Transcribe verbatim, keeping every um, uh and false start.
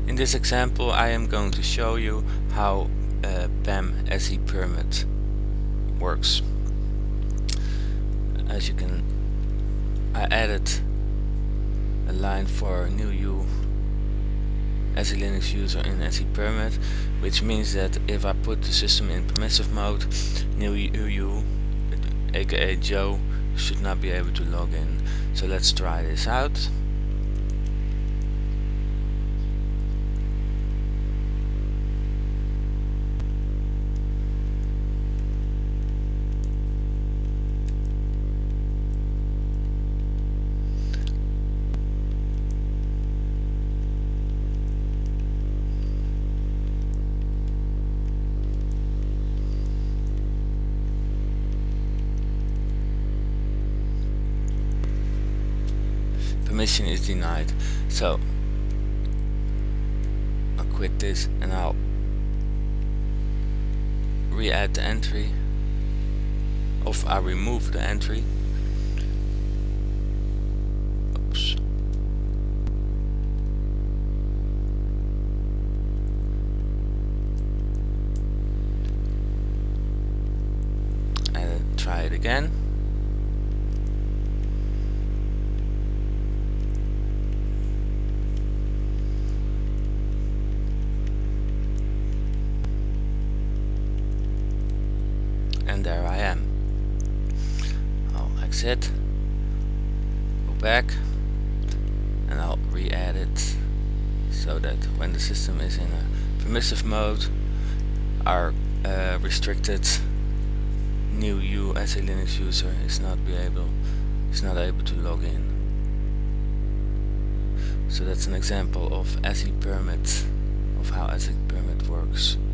In this example I am going to show you how uh, P A M S E permit works. As you can, I added a line for new U as a Linux user in S E permit, which means that if I put the system in permissive mode, new U, aka Joe, should not be able to log in. So let's try this out. Permission is denied. So I'll quit this and I'll re-add the entry, or I remove the entry. Oops. And try it again. And there I am. I'll exit, go back, and I'll re-add it so that when the system is in a permissive mode, our uh, restricted new U as a Linux user is not be able is not able to log in. So that's an example of S E permit, of how S E permit works.